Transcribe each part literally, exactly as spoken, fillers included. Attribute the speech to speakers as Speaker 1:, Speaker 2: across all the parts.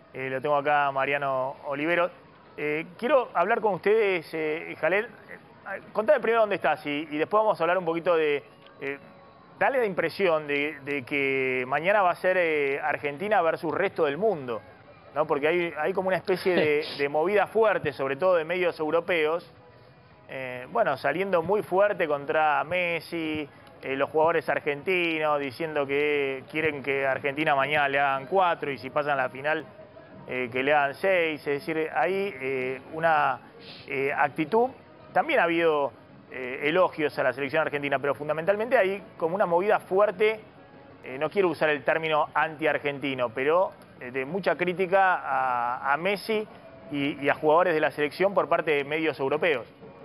Speaker 1: Eh, lo tengo acá, Mariano Olivero. Eh, quiero hablar con ustedes, eh, Jalel. Eh, contame primero dónde estás y, y después vamos a hablar un poquito de... Eh, dale la impresión de, de que mañana va a ser eh, Argentina versus resto del mundo, ¿no? Porque hay, hay como una especie de, de movida fuerte, sobre todo de medios europeos, eh, bueno, saliendo muy fuerte contra Messi, eh, los jugadores argentinos diciendo que quieren que Argentina mañana le hagan cuatro y si pasan a la final eh, que le hagan seis. Es decir, hay eh, una eh, actitud. También ha habido eh, elogios a la selección argentina, pero fundamentalmente hay como una movida fuerte, eh, no quiero usar el término anti-argentino, pero eh, de mucha crítica a, a Messi y, y a jugadores de la selección por parte de medios europeos.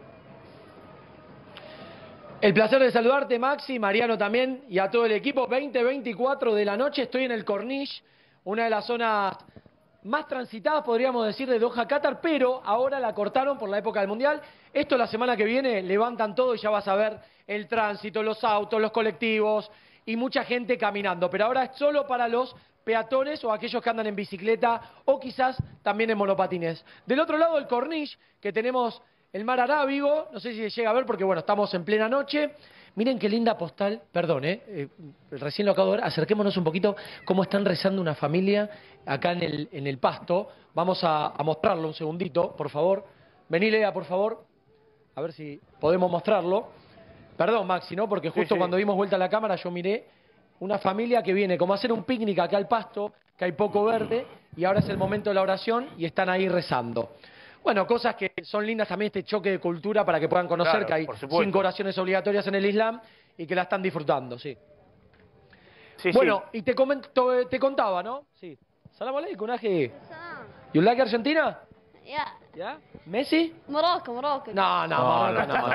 Speaker 2: El placer de saludarte, Maxi, Mariano también, y a todo el equipo. veinte veinticuatro de la noche, estoy en el Corniche, una de las zonas más transitadas, podríamos decir, de Doha, Qatar, pero ahora la cortaron por la época del Mundial. Esto la semana que viene levantan todo y ya vas a ver el tránsito, los autos, los colectivos y mucha gente caminando. Pero ahora es solo para los peatones o aquellos que andan en bicicleta o quizás también en monopatines. Del otro lado del Corniche, que tenemos el mar Arábigo, no sé si se llega a ver porque, bueno, estamos en plena noche. Miren qué linda postal, perdón, ¿eh? Eh, recién lo acabo de ver, acerquémonos un poquito cómo están rezando una familia acá en el, en el pasto. Vamos a, a mostrarlo un segundito, por favor. Vení, Lea, por favor, a ver si podemos mostrarlo. Perdón, Maxi, ¿no? Porque justo sí, sí. Cuando dimos vuelta a la cámara yo miré una familia que viene como a hacer un picnic acá al pasto, que hay poco verde, y ahora es el momento de la oración y están ahí rezando. Bueno, cosas que son lindas también, este choque de cultura para que puedan conocer, claro, que hay cinco oraciones obligatorias en el Islam y que la están disfrutando, sí. sí bueno, sí. y te, comento, te contaba, ¿no? Sí. Salam aleikum, Aji. You like Argentina?
Speaker 3: Yeah.
Speaker 2: ¿Ya? ¿Messi?
Speaker 3: Morocco, Morocco.
Speaker 2: No, no,
Speaker 4: no,
Speaker 2: Morocco no.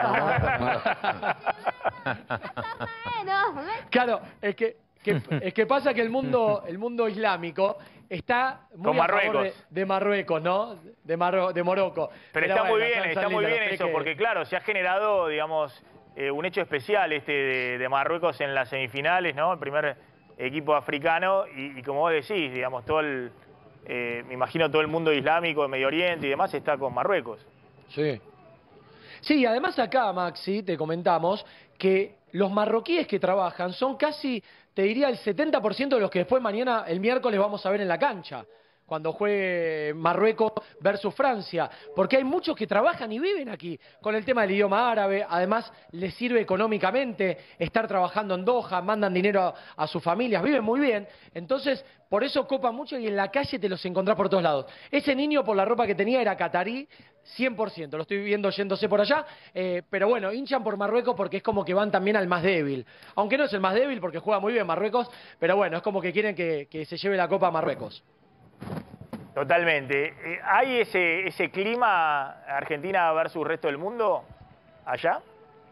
Speaker 2: no, no. Claro, es que, que, es que pasa que el mundo, el mundo islámico está muy
Speaker 1: Con
Speaker 2: a favor
Speaker 1: Marruecos.
Speaker 2: De, de Marruecos, ¿no? De, Marro, de Morocco.
Speaker 1: Pero, Pero está bueno, muy bien, está muy bien eso, que... porque claro, se ha generado, digamos, eh, un hecho especial este de, de Marruecos en las semifinales, ¿no? El primer equipo africano y, y como vos decís, digamos, todo el, eh, me imagino todo el mundo islámico, de Medio Oriente y demás está con Marruecos.
Speaker 2: Sí. Sí, además acá, Maxi, te comentamos que los marroquíes que trabajan son casi, te diría, el setenta por ciento de los que después mañana, el miércoles, vamos a ver en la cancha, cuando juegue Marruecos versus Francia, porque hay muchos que trabajan y viven aquí, con el tema del idioma árabe, además les sirve económicamente estar trabajando en Doha, mandan dinero a, a sus familias, viven muy bien, entonces por eso copan mucho y en la calle te los encontrás por todos lados. Ese niño por la ropa que tenía era catarí, cien por ciento, lo estoy viendo yéndose por allá, eh, pero bueno, hinchan por Marruecos porque es como que van también al más débil, aunque no es el más débil porque juega muy bien Marruecos, pero bueno, es como que quieren que, que se lleve la copa a Marruecos.
Speaker 1: Totalmente. Eh, ¿Hay ese, ese clima Argentina versus resto del mundo allá?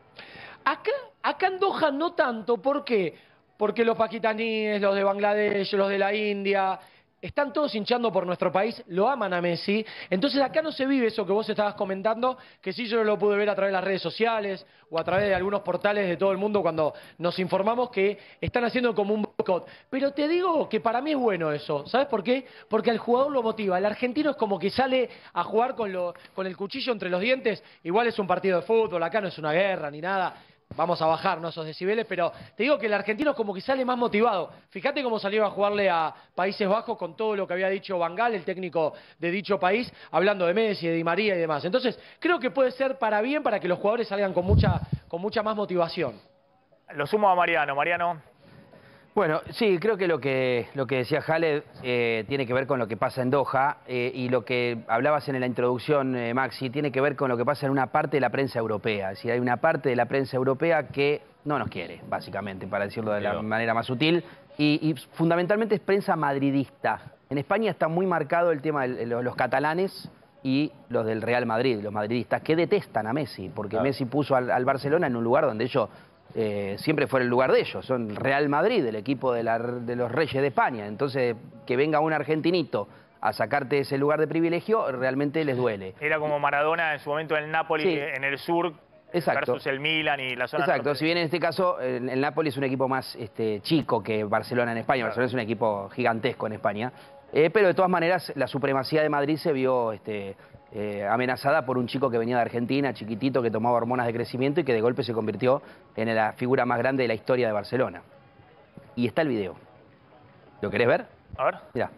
Speaker 2: Acá, acá en Doha no tanto, ¿por qué? Porque los pakistaníes, los de Bangladesh, los de la India, están todos hinchando por nuestro país, lo aman a Messi, entonces acá no se vive eso que vos estabas comentando, que sí yo lo pude ver a través de las redes sociales o a través de algunos portales de todo el mundo cuando nos informamos que están haciendo como un boicot. Pero te digo que para mí es bueno eso, ¿sabes por qué? Porque al jugador lo motiva, el argentino es como que sale a jugar con, lo, con el cuchillo entre los dientes, igual es un partido de fútbol, acá no es una guerra ni nada. Vamos a bajar, ¿no?, esos decibeles, pero te digo que el argentino es como que sale más motivado. Fíjate cómo salió a jugarle a Países Bajos con todo lo que había dicho Van Gaal, el técnico de dicho país, hablando de Messi, de Di María y demás. Entonces, creo que puede ser para bien, para que los jugadores salgan con mucha, con mucha más motivación.
Speaker 1: Lo sumo a Mariano. Mariano.
Speaker 4: Bueno, sí, creo que lo que, lo que decía Jaled eh, tiene que ver con lo que pasa en Doha eh, y lo que hablabas en la introducción, eh, Maxi, tiene que ver con lo que pasa en una parte de la prensa europea. Es decir, hay una parte de la prensa europea que no nos quiere, básicamente, para decirlo de la Pero... manera más sutil, y, y fundamentalmente es prensa madridista. En España está muy marcado el tema de los, los catalanes y los del Real Madrid, los madridistas, que detestan a Messi, porque claro. Messi puso al, al Barcelona en un lugar donde ellos... Eh, siempre fue el lugar de ellos, son Real Madrid, el equipo de, la, de los Reyes de España, entonces que venga un argentinito a sacarte ese lugar de privilegio realmente les duele.
Speaker 1: Era como Maradona en su momento en el Napoli, sí. en el sur, Exacto. versus el Milan y la zona
Speaker 4: Exacto,
Speaker 1: norte.
Speaker 4: Si bien en este caso el, el Napoli es un equipo más este, chico que Barcelona en España, claro. Barcelona es un equipo gigantesco en España, Eh, pero de todas maneras la supremacía de Madrid se vio este, eh, amenazada por un chico que venía de Argentina, chiquitito, que tomaba hormonas de crecimiento y que de golpe se convirtió en la figura más grande de la historia de Barcelona. Y está el video. ¿Lo querés ver?
Speaker 1: A ver.
Speaker 4: Mirá.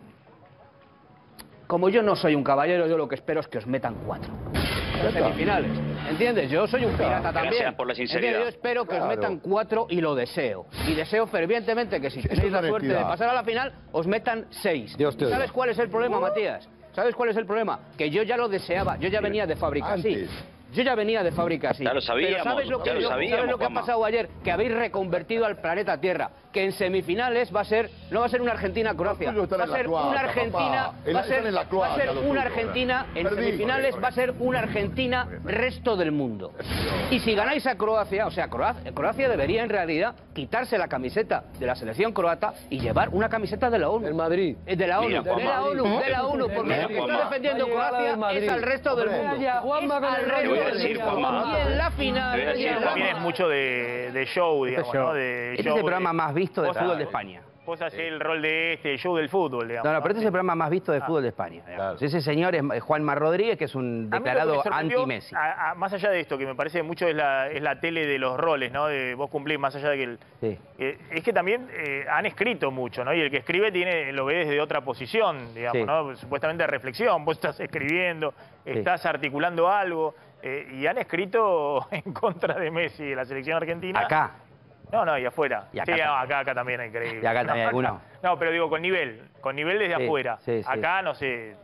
Speaker 3: Como yo no soy un caballero, yo lo que espero es que os metan cuatro. Las semifinales. ¿Entiendes? Yo soy un pirata también.
Speaker 5: Gracias por la sinceridad.
Speaker 3: ¿Entiendes? Yo espero que
Speaker 6: Claro.
Speaker 3: os metan cuatro y lo deseo. Y deseo fervientemente que si
Speaker 6: Sí,
Speaker 3: tenéis
Speaker 6: eso es
Speaker 3: la suerte de
Speaker 6: honestidad.
Speaker 3: pasar a la final, os metan seis.
Speaker 6: Dios te
Speaker 3: ¿Sabes
Speaker 6: oiga.
Speaker 3: cuál es el problema, Matías? ¿Sabes cuál es el problema? Que yo ya lo deseaba. Yo ya venía de fábrica así.
Speaker 6: Antes.
Speaker 3: Yo ya venía de fábrica así.
Speaker 5: Ya lo sabíamos,
Speaker 3: Pero ¿sabes lo que,
Speaker 5: ya lo
Speaker 3: yo-
Speaker 5: sabíamos,
Speaker 3: ¿sabes lo que ha
Speaker 5: Juanma.
Speaker 3: pasado ayer? Que habéis reconvertido al planeta Tierra. Que en semifinales va a ser, no va a ser una Argentina-Croacia.
Speaker 6: Los tuyos están
Speaker 3: Va a
Speaker 6: en la
Speaker 3: ser
Speaker 6: cloaca,
Speaker 3: una Argentina,
Speaker 6: papá. En
Speaker 3: va a
Speaker 6: la-
Speaker 3: ser,
Speaker 6: están en la
Speaker 3: va a
Speaker 6: cloaca,
Speaker 3: ser
Speaker 6: los
Speaker 3: una
Speaker 6: tuyos.
Speaker 3: Argentina, en
Speaker 6: Perdí,
Speaker 3: semifinales
Speaker 6: correcto.
Speaker 3: va a ser una Argentina resto del mundo. Y si ganáis a Croacia, o sea, Croacia, Croacia debería en realidad quitarse la camiseta de la selección croata y llevar una camiseta de la ONU.
Speaker 2: El Madrid.
Speaker 3: Eh, De la ONU,
Speaker 5: Mira,
Speaker 3: de
Speaker 5: Juanma.
Speaker 3: la ONU, de la ONU, porque
Speaker 5: Mira,
Speaker 3: lo que está
Speaker 5: Juanma.
Speaker 3: defendiendo
Speaker 2: Va a llegar la del
Speaker 3: Croacia
Speaker 2: Madrid.
Speaker 3: es al resto del
Speaker 6: Hombre.
Speaker 3: mundo.
Speaker 2: Vaya, Juanma
Speaker 3: Es
Speaker 2: con
Speaker 3: al
Speaker 2: el
Speaker 3: resto
Speaker 5: Te voy a
Speaker 3: del
Speaker 5: decir,
Speaker 3: mundo.
Speaker 5: Juanma.
Speaker 3: Y en la final...
Speaker 5: Te voy a decir,
Speaker 3: y en la
Speaker 1: Esto también es
Speaker 5: Juanma.
Speaker 1: mucho de, de show, digamos,
Speaker 4: show.
Speaker 1: ¿no? De
Speaker 4: Este
Speaker 1: show
Speaker 4: es el programa más visto de
Speaker 1: Vos
Speaker 4: fútbol
Speaker 1: sabés,
Speaker 4: de España.
Speaker 1: Vos hacés el rol de este, el show del fútbol, digamos.
Speaker 4: No, no, pero este es el programa más visto de
Speaker 1: Ah.
Speaker 4: fútbol de España. digamos.
Speaker 6: Claro.
Speaker 4: Ese señor es Juanma Rodríguez, que es un
Speaker 1: A mí lo que
Speaker 4: declarado
Speaker 1: me sorprendió,
Speaker 4: anti-Messi.
Speaker 1: a- a- Más allá de esto, que me parece mucho es la, es la tele de los roles, ¿no? De vos cumplís, más allá de que... El,
Speaker 4: Sí.
Speaker 1: eh, es que también eh, han escrito mucho, ¿no? Y el que escribe tiene lo ve desde otra posición, digamos,
Speaker 4: Sí.
Speaker 1: ¿no? Supuestamente de reflexión. Vos estás escribiendo, estás articulando algo, eh, y han escrito en contra de Messi, de la selección argentina.
Speaker 4: Acá.
Speaker 1: No, no, y afuera.
Speaker 4: Y acá
Speaker 1: sí, no,
Speaker 4: también.
Speaker 1: acá, acá también es increíble.
Speaker 4: Y acá
Speaker 1: No,
Speaker 4: también alguno.
Speaker 1: No, pero digo, con nivel, con nivel desde
Speaker 4: Sí,
Speaker 1: afuera.
Speaker 4: sí, sí.
Speaker 1: Acá, no sé...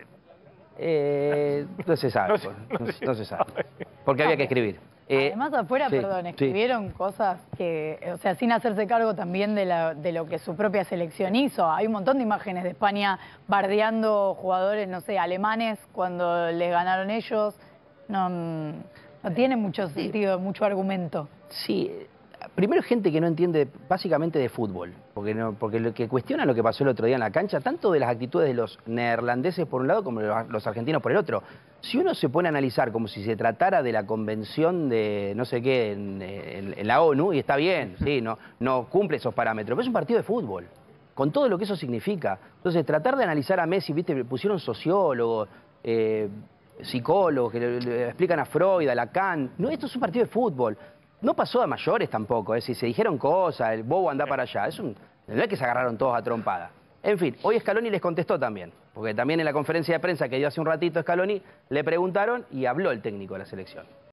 Speaker 4: Eh, no se sabe.
Speaker 1: No se-
Speaker 4: pues,
Speaker 1: no
Speaker 4: no,
Speaker 1: se
Speaker 4: no se sabe. Porque había que escribir. Eh,
Speaker 7: Además afuera,
Speaker 4: sí,
Speaker 7: perdón,
Speaker 4: sí.
Speaker 7: escribieron cosas que, o sea, sin hacerse cargo también de, la, de lo que su propia selección hizo. Hay un montón de imágenes de España bardeando jugadores, no sé, alemanes cuando les ganaron ellos. No, no tiene mucho sentido, mucho argumento.
Speaker 4: Sí, primero gente que no entiende básicamente de fútbol, porque no, porque lo que cuestiona lo que pasó el otro día en la cancha, tanto de las actitudes de los neerlandeses por un lado como de los, los argentinos por el otro. Si uno se pone a analizar como si se tratara de la convención de no sé qué en, en- en la ONU, y está bien, sí, no, no cumple esos parámetros, pero es un partido de fútbol, con todo lo que eso significa. Entonces, tratar de analizar a Messi, viste, pusieron sociólogos, eh, psicólogos que le, le explican a Freud, a Lacan. No, esto es un partido de fútbol. No pasó a mayores tampoco, es decir, se dijeron cosas, el bobo anda para allá. Es un, no es que se agarraron todos a trompada. En fin, hoy Scaloni les contestó también, porque también en la conferencia de prensa que dio hace un ratito Scaloni, le preguntaron y habló el técnico de la selección.